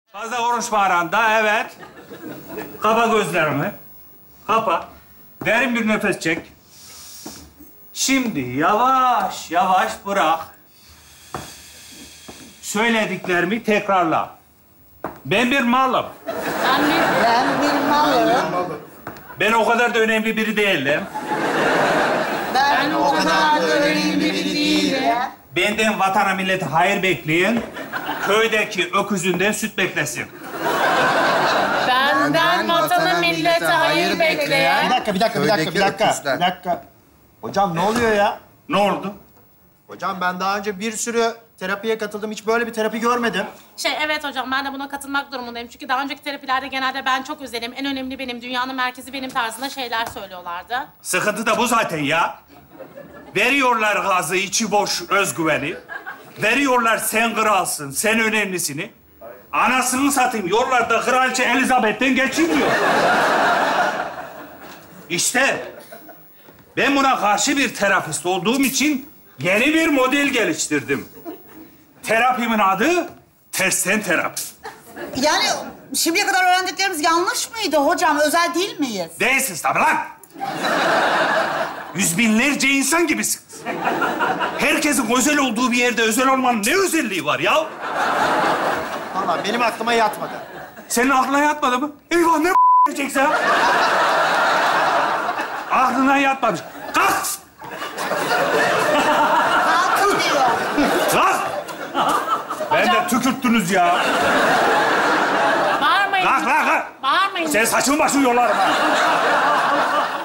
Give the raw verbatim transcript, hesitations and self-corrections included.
Fazla konuşma aranda, evet. Kapa gözlerini. Kapa. Derin bir nefes çek. Şimdi yavaş yavaş bırak. Söylediklerimi tekrarla. Ben bir malım. Ben bir... Ben bir malım. Ben o kadar da önemli biri değilim. Ben o kadar da önemli biri değilim. Benden vatana millete hayır bekleyin. Köydeki öküzünden süt beklesin. Benden vatana millete hayır Bir bekleyen... dakika, bir dakika, bir dakika, bir dakika. Köydeki Bir dakika. Hocam ne oluyor ya? Ne oldu? Hocam ben daha önce bir sürü terapiye katıldım. Hiç böyle bir terapi görmedim. Şey evet hocam ben de buna katılmak durumundayım. Çünkü daha önceki terapilerde genelde ben çok özelim, en önemli benim, dünyanın merkezi benim tarzında şeyler söylüyorlardı. Sıkıntı da bu zaten ya. Veriyorlar gazı, içi boş özgüveni. Veriyorlar sen kralsın, sen önemlisini. Anasını satayım, yollarda Kraliçe Elizabeth'ten geçilmiyor. İşte ben buna karşı bir terapist olduğum için yeni bir model geliştirdim. Terapimin adı tersten terapi. Yani şimdiye kadar öğrendiklerimiz yanlış mıydı hocam? Özel değil miyiz? Değilsiniz tabii lan. Yüz binlerce insan gibisiniz. Herkesin özel olduğu bir yerde özel olmanın ne özelliği var ya? Vallahi benim aklıma yatmadı. Senin aklına yatmadı mı? Eyvah ne diyeceksin ha? Aklına yatmamış. Kalk! Kalkın diyor. Kalk! Ben de tükürttünüz ya. Bağırmayın. Kalk, kalk, kalk! Bağırmayın. Sen saçın başını yolarım ha.